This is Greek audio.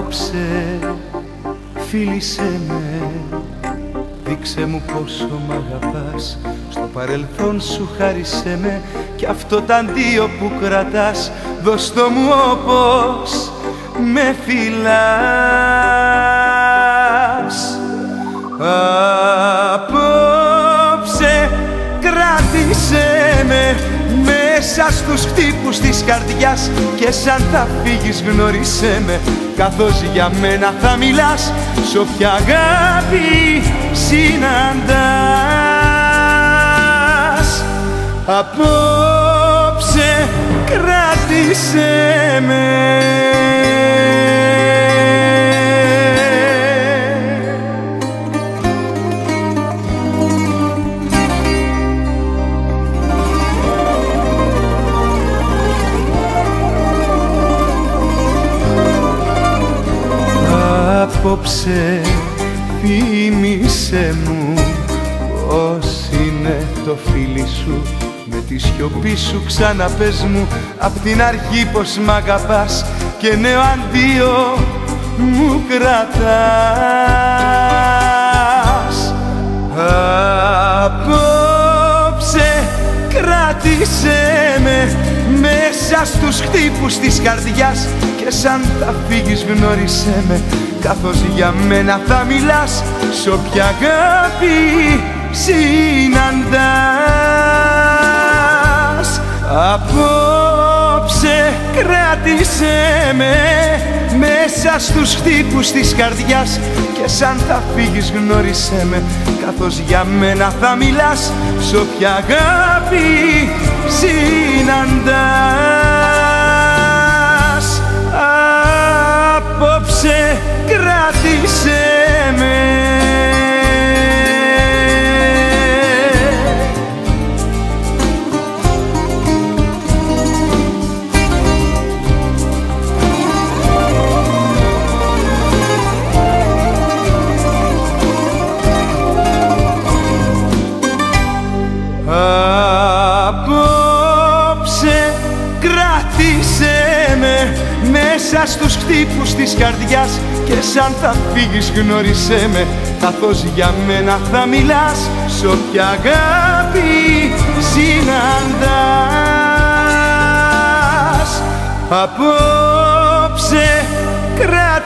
Απόψε φίλησέ με, δείξε μου πόσο μ' αγαπάς. Στο παρελθόν σου χάρισέ με κι αυτό τ' αντίο που κρατάς. Δώσ' το μου όπως με φιλάς. Απόψε κράτησέ με μέσα στους χτύπους της καρδιάς και σαν θα φύγεις γνώρισέ με, καθώς για μένα θα μιλάς σ' όποια αγάπη συναντάς. Απόψε κράτησέ με. Απόψε θύμισέ μου πώς είναι το φίλι σου. Με τη σιωπή σου ξαναπες μου απ' την αρχή πως μ' αγαπάς και νέο αντίο μου κρατάς. Απόψε κράτησέ με μέσα στους χτύπους της καρδιάς και σαν θα φύγεις γνώρισέ με, καθώς για μένα θα μιλάς σ' όποια αγάπη συναντάς. Απόψε κράτησέ με μέσα στους χτύπους της καρδιάς και σαν θα φύγεις γνώρισέ με, καθώς για μένα θα μιλάς σ' όποια αγάπη συναντάς. Απόψε κράτησέ με. Απόψε κράτησέ με μέσα στους χτύπους της καρδιάς και σαν θα φύγεις γνώρισέ με, καθώς για μένα θα μιλάς σ' όποια αγάπη συναντάς. Απόψε κράτησέ